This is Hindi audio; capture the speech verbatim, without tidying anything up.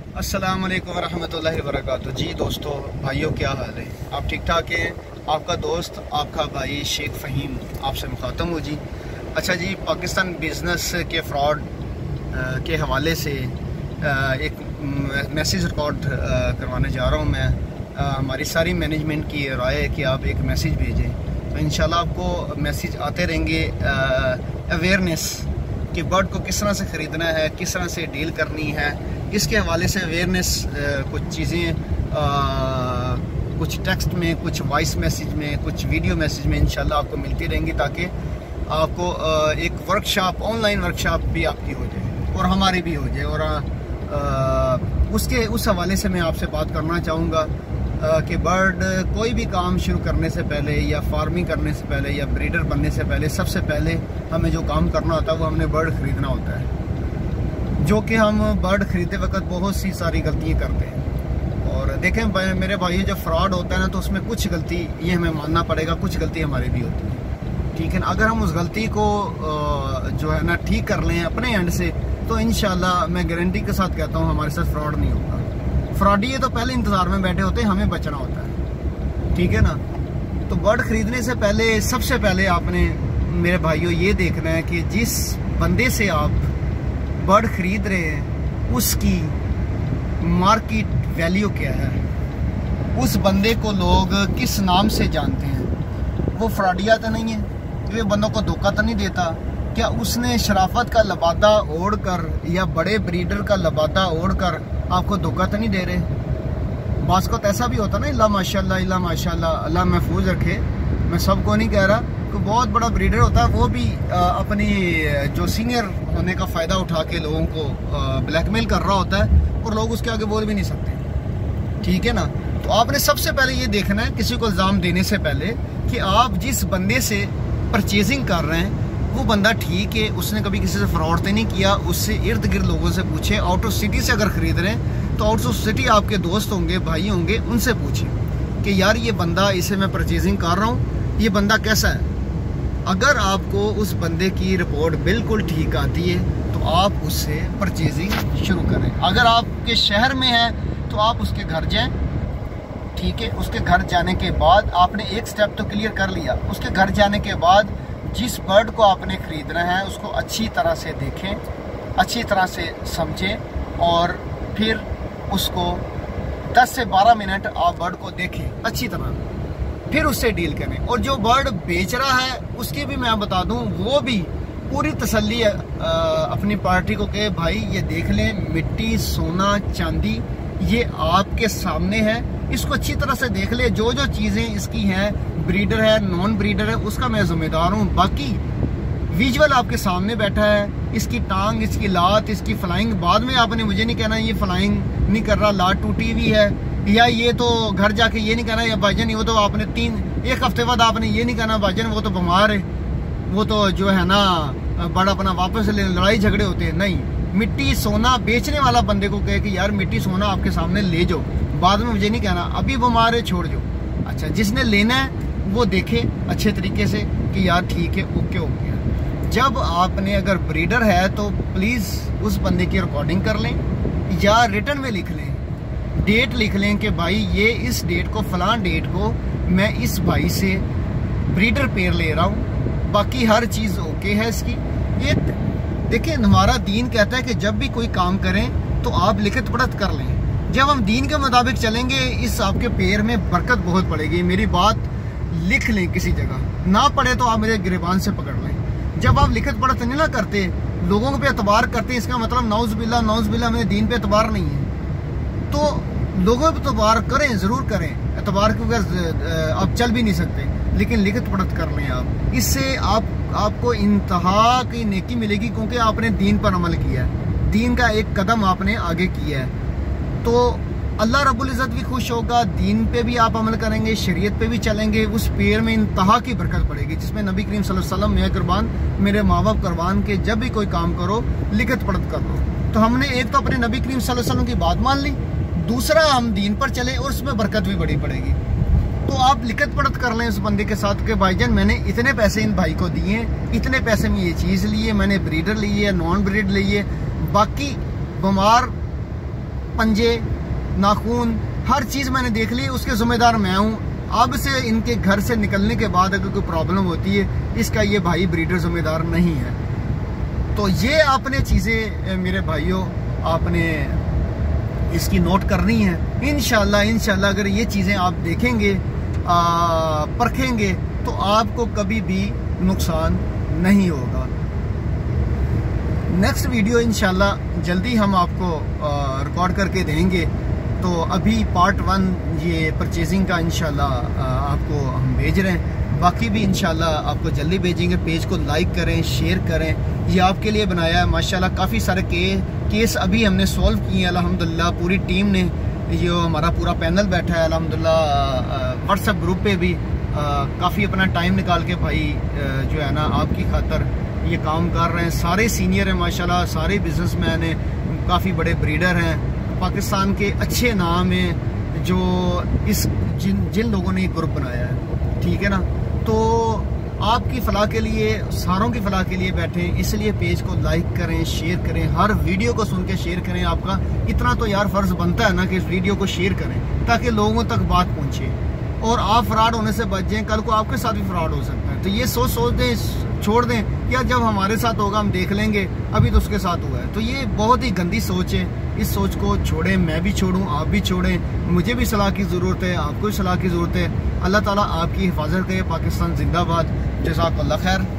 अस्सलाम वालेकुम रहमतुल्लाहि व बरकातुहू। जी दोस्तों, भाइयों, क्या हाल है? आप ठीक ठाक हैं? आपका दोस्त, आपका भाई शेख फ़हीम आपसे मुखातब हूँ जी। अच्छा जी, पाकिस्तान बिज़नेस के फ्रॉड के हवाले से एक मैसेज रिकॉर्ड करवाने जा रहा हूँ मैं। हमारी सारी मैनेजमेंट की राय है कि आप एक मैसेज भेजें, तो इंशाल्लाह आपको मैसेज आते रहेंगे। अवेयरनेस कि बर्ड को किस तरह से ख़रीदना है, किस तरह से डील करनी है, इसके हवाले से अवेयरनेस कुछ चीज़ें कुछ टेक्स्ट में, कुछ वॉइस मैसेज में, कुछ वीडियो मैसेज में इंशाल्लाह आपको मिलती रहेंगी, ताकि आपको आ, एक वर्कशॉप, ऑनलाइन वर्कशॉप भी आपकी हो जाए और हमारी भी हो जाए। और आ, उसके उस हवाले से मैं आपसे बात करना चाहूँगा कि बर्ड कोई भी काम शुरू करने से पहले, या फार्मिंग करने से पहले, या ब्रीडर बनने से पहले, सबसे पहले हमें जो काम करना होता है वो हमने बर्ड ख़रीदना होता है, जो कि हम बर्ड ख़रीदते वक्त बहुत सी सारी गलतियाँ करते हैं। और देखें मेरे भाई, जब फ्रॉड होता है ना, तो उसमें कुछ गलती ये हमें मानना पड़ेगा, कुछ गलती हमारी भी होती है, ठीक है ना। अगर हम उस गलती को जो है ना ठीक कर लें अपने एंड से, तो इंशाल्लाह मैं गारंटी के साथ कहता हूँ हमारे साथ फ्रॉड नहीं होगा। फ्रॉडी ये तो पहले इंतज़ार में बैठे होते हैं, हमें बचना होता है, ठीक है ना। तो बर्ड ख़रीदने से पहले सबसे पहले आपने मेरे भाइयों ये देखना है कि जिस बंदे से आप बर्ड ख़रीद रहे हैं उसकी मार्केट वैल्यू क्या है, उस बंदे को लोग किस नाम से जानते हैं, वो फ्रॉडिया तो नहीं है, वो बंदों को धोखा तो नहीं देता, क्या उसने शराफत का लबादा ओढ़ कर या बड़े ब्रीडर का लबादा ओढ़ कर आपको धोखा तो नहीं दे रहे। बास को ऐसा भी होता ना, इल्ला माशाल्लाह, इल्ला माशाल्लाह, अल्लाह महफूज रखे, मैं सबको नहीं कह रहा, तो बहुत बड़ा ब्रीडर होता है वो भी आ, अपनी जो सीनियर होने का फ़ायदा उठा के लोगों को ब्लैकमेल कर रहा होता है, और लोग उसके आगे बोल भी नहीं सकते, ठीक है ना। तो आपने सबसे पहले ये देखना है किसी को इल्ज़ाम देने से पहले कि आप जिस बंदे से परचेजिंग कर रहे हैं वो बंदा ठीक है, उसने कभी किसी से फ्रॉड तो नहीं किया। उससे इर्द गिर्द लोगों से पूछे, आउट ऑफ सिटी से अगर ख़रीद रहे हैं तो आउट ऑफ सिटी आपके दोस्त होंगे, भाई होंगे, उनसे पूछें कि यार ये बंदा, इसे मैं परचेजिंग कर रहा हूँ, ये बंदा कैसा है। अगर आपको उस बंदे की रिपोर्ट बिल्कुल ठीक आती है तो आप उससे परचेजिंग शुरू करें। अगर आपके शहर में है तो आप उसके घर जाएँ, ठीक है। उसके घर जाने के बाद आपने एक स्टेप तो क्लियर कर लिया। उसके घर जाने के बाद जिस बर्ड को आपने ख़रीदना है उसको अच्छी तरह से देखें, अच्छी तरह से समझें, और फिर उसको दस से बारह मिनट आप बर्ड को देखें अच्छी तरह, फिर उससे डील करें। और जो बर्ड बेच रहा है उसकी भी मैं बता दूं, वो भी पूरी तसल्ली आ, अपनी पार्टी को कहे, भाई ये देख लें, मिट्टी, सोना, चांदी ये आपके सामने है, इसको अच्छी तरह से देख ले। जो जो चीज़ें इसकी हैं, ब्रीडर है, नॉन ब्रीडर है, उसका मैं जिम्मेदार हूँ। बाकी विजुअल आपके सामने बैठा है, इसकी टांग, इसकी लात, इसकी फ्लाइंग, बाद में आपने मुझे नहीं कहना ये फ्लाइंग नहीं कर रहा, लात टूटी हुई है, या ये तो घर जाके ये नहीं कहना या भाईजान वो तो आपने तीन एक हफ्ते बाद आपने ये नहीं कहना भाईजान वो तो बीमार है, वो तो जो है ना बड़ा अपना वापस ले, लड़ाई झगड़े होते हैं। नहीं, मिट्टी सोना बेचने वाला बंदे को कहे कि यार मिट्टी सोना आपके सामने ले जाओ, बाद में मुझे नहीं कहना अभी बीमार है छोड़ जाओ। अच्छा, जिसने लेना है वो देखे अच्छे तरीके से कि यार ठीक है, ओके हो गया। जब आपने अगर ब्रीडर है तो प्लीज़ उस बंदे की रिकॉर्डिंग कर लें, या रिटर्न में लिख लें, डेट लिख लें कि भाई ये इस डेट को, फलां डेट को मैं इस भाई से ब्रीडर पेयर ले रहा हूँ, बाकी हर चीज़ ओके है इसकी। ये देखिए, हमारा दीन कहता है कि जब भी कोई काम करें तो आप लिखत पढ़त कर लें। जब हम दीन के मुताबिक चलेंगे, इस आपके पेड़ में बरकत बहुत पड़ेगी। मेरी बात लिख लें किसी जगह, ना पढ़े तो आप मेरे गिरबान से पकड़ लें। जब आप लिखत पढ़त नहीं ना करते, लोगों पे एतबार करते, इसका मतलब नौज बिल्ला नौज बिल्ला मेरे दीन पे एतबार नहीं है। तो लोगों पे एतबार करें, ज़रूर करें, एतबार के बगैर आप चल भी नहीं सकते, लेकिन लिखत पढ़त कर लें आप। इससे आप आपको इंतहा की नेकी मिलेगी, क्योंकि आपने दीन पर अमल किया है, दीन का एक कदम आपने आगे किया है। तो अल्लाह रब्बुल इज़्ज़त भी खुश होगा, दीन पे भी आप अमल करेंगे, शरीयत पे भी चलेंगे, उस पेड़ में इंतहा की बरकत पड़ेगी, जिसमें नबी करीम सल्लल्लाहु अलैहि वसल्लम, मैं कुर्बान, मेरे माँ बाप कुर्बान के, जब भी कोई काम करो लिखत पढ़त कर लो। तो हमने एक तो अपने नबी करीम सल्लल्लाहु अलैहि वसल्लम की बात मान ली, दूसरा हम दीन पर चले और उसमें बरकत भी बड़ी पड़ेगी। तो आप लिखत पढ़त कर लें उस बंदे के साथ कि भाईजान मैंने इतने पैसे इन भाई को दिए, इतने पैसे में ये चीज़ ली है, मैंने ब्रीडर ली है, नॉन ब्रीड ली है, बाकी बीमार पंजे, नाखून, हर चीज़ मैंने देख ली, उसके ज़िम्मेदार मैं हूँ। अब से इनके घर से निकलने के बाद अगर कोई प्रॉब्लम होती है, इसका ये भाई ब्रीडर ज़िम्मेदार नहीं है। तो ये आपने चीज़ें मेरे भाइयों आपने इसकी नोट करनी है। इंशाल्लाह इंशाल्लाह अगर ये चीज़ें आप देखेंगे, आ, परखेंगे, तो आपको कभी भी नुकसान नहीं होगा। नेक्स्ट वीडियो इंशाल्लाह जल्दी हम आपको रिकॉर्ड करके देंगे। तो अभी पार्ट वन ये परचेजिंग का इंशाल्लाह आपको हम भेज रहे हैं, बाकी भी इंशाल्लाह आपको जल्दी भेजेंगे। पेज को लाइक करें, शेयर करें, ये आपके लिए बनाया है। माशाल्लाह काफ़ी सारे के, केस अभी हमने सॉल्व किए हैं अल्हम्दुलिल्लाह। पूरी टीम ने, ये हमारा पूरा पैनल बैठा है अल्हम्दुलिल्लाह। व्हाट्सएप ग्रुप पे भी काफ़ी अपना टाइम निकाल के भाई जो है ना आपकी खातर ये काम कर रहे हैं। सारे सीनियर हैं माशाल्लाह, सारे बिजनेसमैन हैं, काफ़ी बड़े ब्रीडर हैं, पाकिस्तान के अच्छे नाम हैं जो इस जिन जिन लोगों ने ये ग्रुप बनाया है, ठीक है ना। तो आपकी फलाह के लिए, सारों की फलाह के लिए बैठे, इसलिए पेज को लाइक करें, शेयर करें, हर वीडियो को सुन के शेयर करें। आपका इतना तो यार फ़र्ज़ बनता है ना कि इस वीडियो को शेयर करें ताकि लोगों तक बात पहुँचे और आप फ्रॉड होने से बच जाएं। कल को आपके साथ भी फ्रॉड हो सकता है। तो ये सोच सोच दें, छोड़ दें, या जब हमारे साथ होगा हम देख लेंगे, अभी तो उसके साथ हुआ है। तो ये बहुत ही गंदी सोच है, इस सोच को छोड़ें, मैं भी छोड़ूं, आप भी छोड़ें। मुझे भी सलाह की ज़रूरत है, आपको भी सलाह की ज़रूरत है। अल्लाह ताला आपकी हिफाजत करे। पाकिस्तान जिंदाबाद। जज़ाकल्लाह खैर।